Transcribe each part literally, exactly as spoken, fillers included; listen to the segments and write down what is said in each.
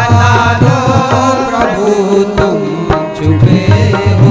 बता दो प्रभु तुम छुपे हो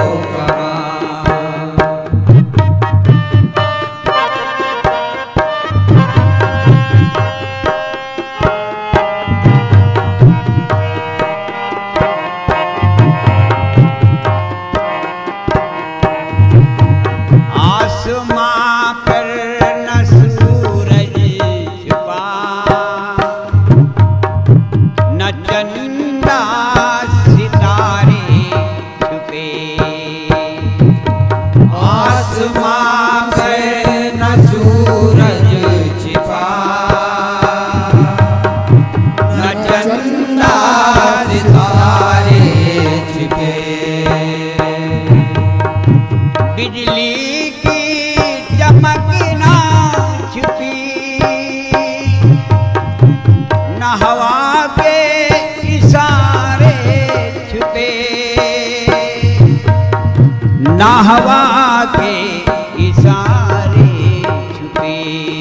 ना हवा के इशारे छुपे।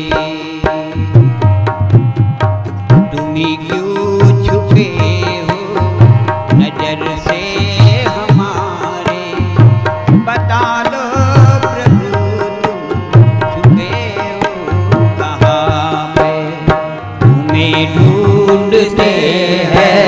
तुम्ही क्यों छुपे हो नजर से हमारे, बता दो प्रभु तुम छुपे हो कहाँ पे। तुम्हें ढूंढते हैं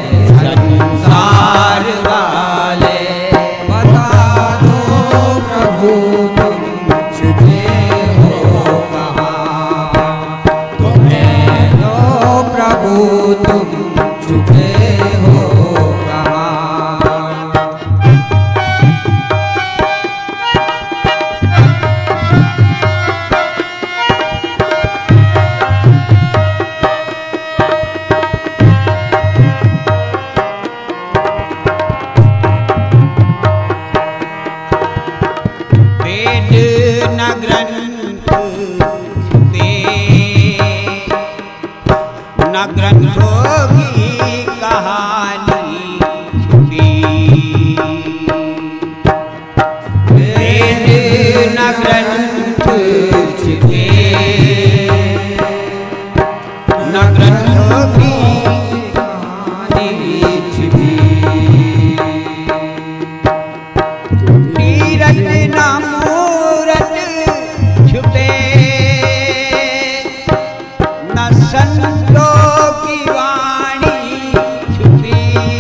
संसार वाले, बता दो प्रभु तुम छुपे हो कहाँ। तुम्हें दो प्रभु तुम छुपे हो कहाँ। वेद न ग्रंथ छुपे, न ग्रंथों की कहानी छुपी। वेद न ग्रंथ छुपे, न ग्रंथों की कहानी छुपी। तीरथ न मूरत छुपे, न संतों की वाणी छुपी,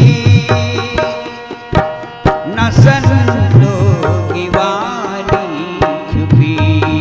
न संतों की वाणी छुपी।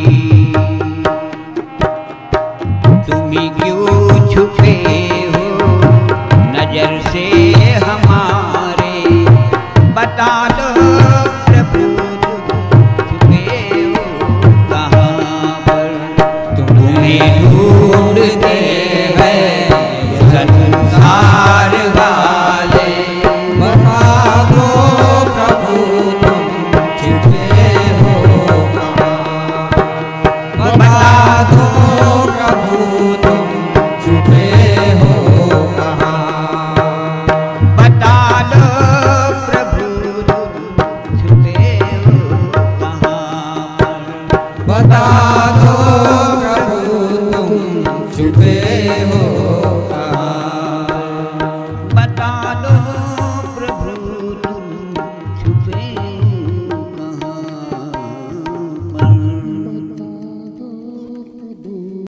तुम्ही क्यों छुपे हो नजर से हमारे, बता दो प्रभु तुम छुपे हो कहाँ पर। तुम्हें ढूंढते हैं संसार वाले, बता दो प्रभु तुम छुपे हो कहाँ। बता दो प्रभु तुम छुपे हो कहाँ। बता दो प्रभु तुम छुपे हो कहाँ। बता दो प्रभु तुम छुपे हो